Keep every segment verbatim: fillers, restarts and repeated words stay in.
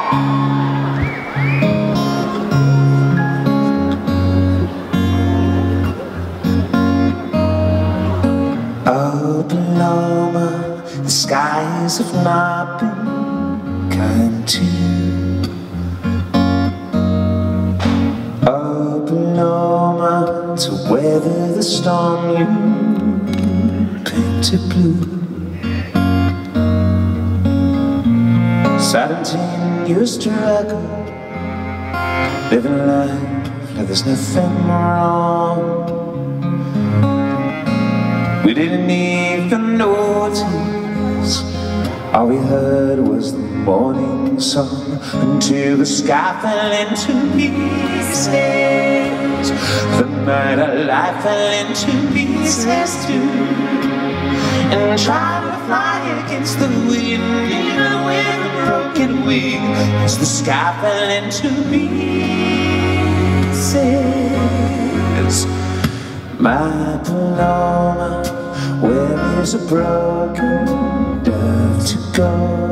Oh, Paloma, the skies have not been kind to you. Oh, Paloma, to weather the storm you painted blue. Seventeen years struggle, living life like there's nothing wrong. We didn't even notice, all we heard was the morning sun, until the sky fell into pieces. The night our life fell into pieces too, and trying to fly against the wind, even with a broken wing, as the sky fell into pieces. My Paloma, where is a broken dove to go?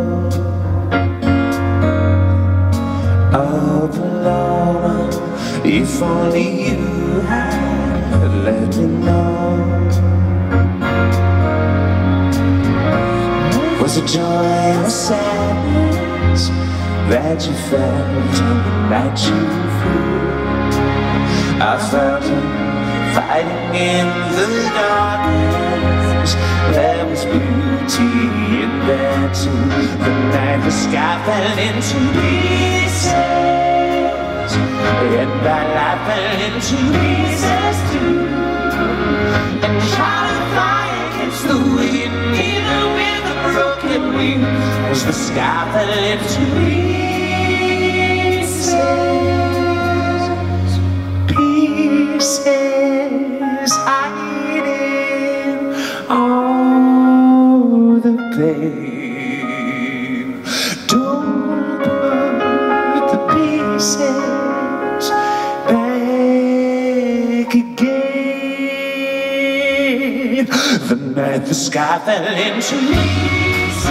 Oh, Paloma, if only you had let me know. Was it joy or sadness that you felt on the night you flew? I felt it fighting in the darkness. There was beauty in there too. The night the sky fell into pieces, and our life fell into pieces too, and trying to fly against the wind, even with a broken wing, as the sky fell into pieces. Pieces hiding all the pain. Don't put the pieces back again. The night the sky fell into pieces,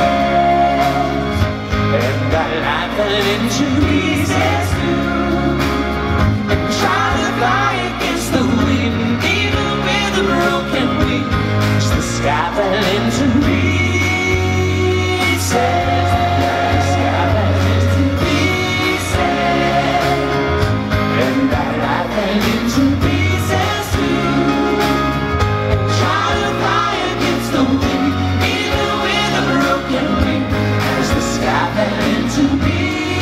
and our life fell into pieces too, and trying to fly against the wind, even with a broken wing, as the sky fell into pieces. The sky fell into pieces, and our life fell into pieces too, and trying to fly against the wind, even with a broken wing, as the sky fell into pieces.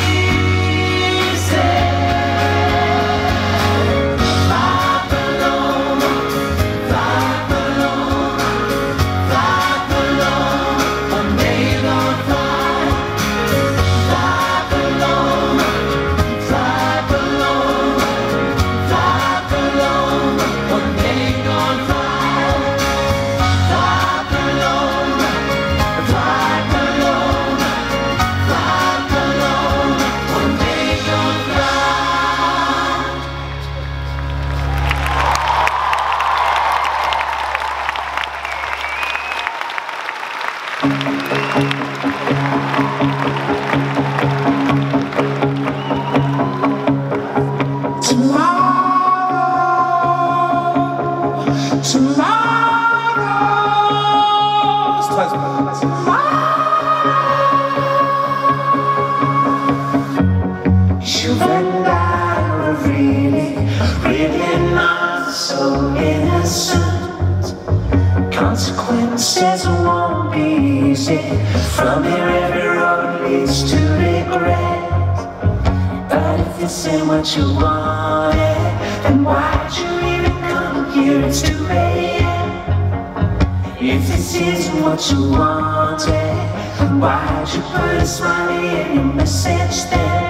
Consequences won't be easy. From here every road leads to regret. But if this ain't what you wanted, then why'd you even come here? It's too late. If this isn't what you wanted, then why'd you put a smiley in your message then?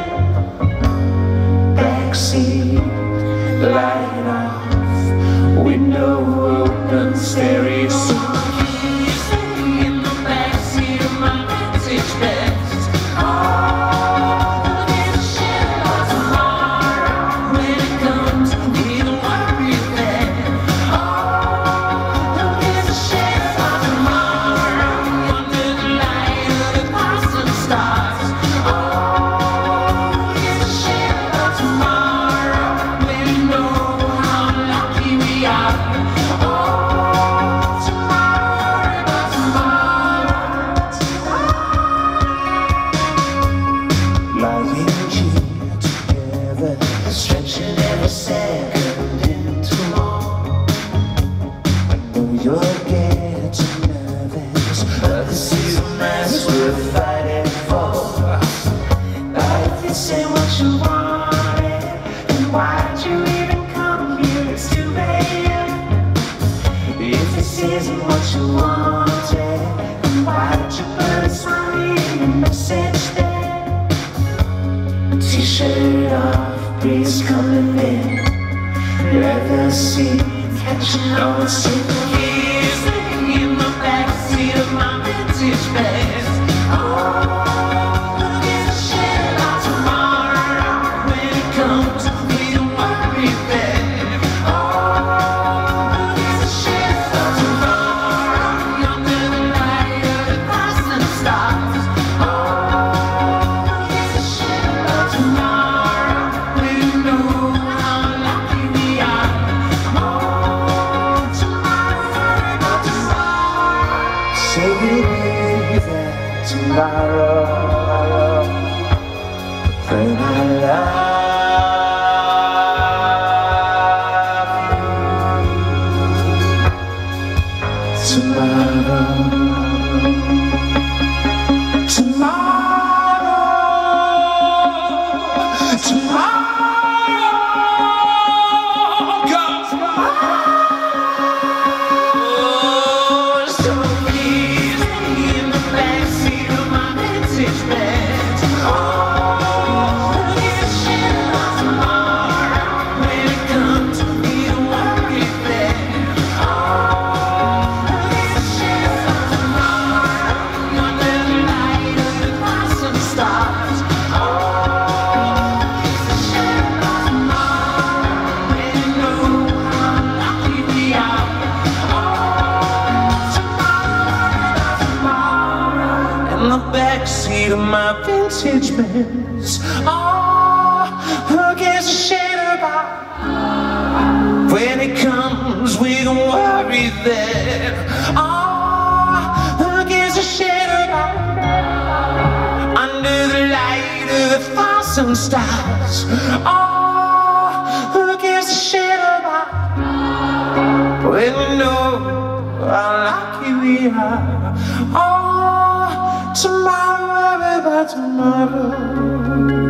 Backseat, light off, window open, stereo. In the backseat of my vintage vest. Oh, there's a shit for tomorrow when it comes to either worry then. Oh, there's a shit for tomorrow under the light of the constant stars. Oh, shirt off, breeze coming in, leather seat, catching on keys in the backseat of my vintage Benz. Oh, look at the shit about tomorrow. When it comes, we don't worry then. Oh, look at the shit about tomorrow. Under the light of the thousand stars. Oh, look at the shit about tomorrow. We know how lucky we are. Oh, tomorrow, about tomorrow. Say we'll be there tomorrow. Then I love you. Tomorrow, tomorrow, tomorrow, 'cause oh, so easy in the backseat of my vintage Benz. Oh, look at the shit about tomorrow. When it comes, we don't worry then. Oh, look at the shit about tomorrow. Under the light of the thousand stars. Oh, look at the shit about tomorrow. When you know how lucky we are. Oh, tomorrow, tomorrow. In the backseat of my vintage Benz. Oh, who gives a shit about? When it comes, we don't worry then. Oh, who gives a shit about? Under the light of a thousand stars. Oh, who gives a shit about? When we know how lucky we are. Oh, tomorrow, about tomorrow.